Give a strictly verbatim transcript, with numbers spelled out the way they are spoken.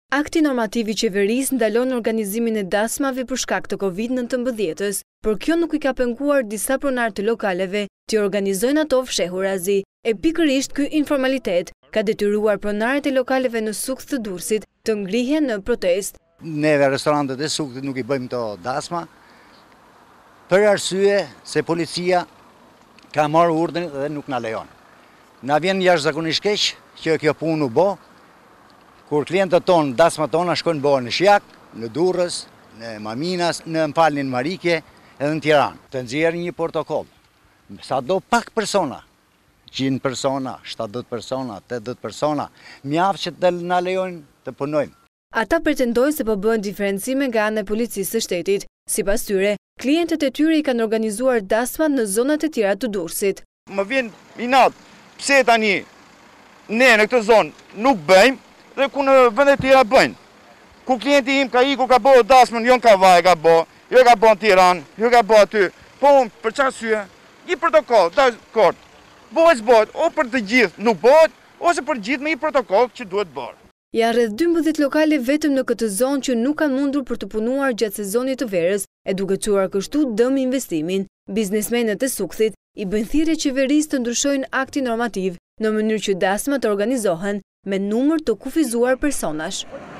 Akti normativ i qeverisë ndalon organizimin e dasmave për shkak të kovid nëntëmbëdhjetës, por kjo nuk i ka penguar disa pronar të lokaleve të organizojnë ato fshehurazi. E pikërisht ky informalitet ka detyruar pronarët e lokaleve në Sukth të Durrësit të ngrihen në protestë. Neve restorantet e Sukthit nuk i bëjmë të dasma, për arsye se policia ka marrë urdhrin dhe nuk na lejon. Na vjen jashtëzakonisht keq që kjo punë u bë, kur klientët tonë, dasmat tona shkojnë bëhen në Shjak, në Durrës, në Maminas, në Mpalnin Marike edhe në Tiranë. Të nxjerrin një protokoll. Sa do pak persona, qind persona, shtatëdhjetë persona, tetëdhjetë persona, mjaft që të na lejojnë të punojmë. Ata pretendojnë se po bëhen diferencime nga ana e policisë së shtetit. Sipas tyre, klientët e tyre i kanë organizuar dasmat në zonat e tjera të Durrësit. Më vjen inat, pse tani ne në këtë zonë nuk bëjmë dhe ku në vendet tjera bëjnë. Ku klienti im ka iku ka bëu dasmën, jo në Kavaj ka bëu, jo ka bëu në Tiranë, jo ka bëu aty. Po unë për çfarë arsye? Një protokoll, dakord. Bëhet bëhet, o për të gjithë nuk bëhet, ose për gjithë me një protokoll që duhet bërë. Janë rreth dymbëdhjetë lokale vetëm në këtë zonë që nuk kanë mundur për të punuar gjatë sezonit të verës, e duke çuar kështu dëm investimin. Biznesmenët e Sukthit i bëjnë thirrje qeverisë të ndryshojnë aktin normativ në mënyrë që dasmat të organizohen me numër të kufizuar personash.